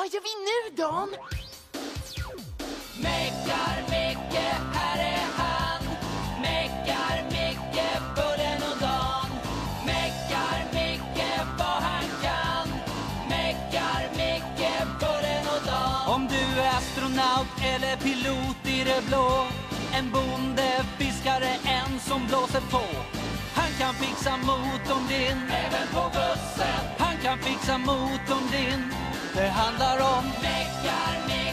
Vad gör vi nu, Dan? Meckar, Micke, här är han. Meckar, Micke, Bullen och Dan. Meckar, Micke, vad han kan. Meckar, Micke, Bullen och Dan. Om du är astronaut eller pilot i det blå, en bonde, fiskare, en som blåser på. Han kan fixa motorn din, även på bussen. Han kan fixa motorn din. Det handlar om Meckar, Micke.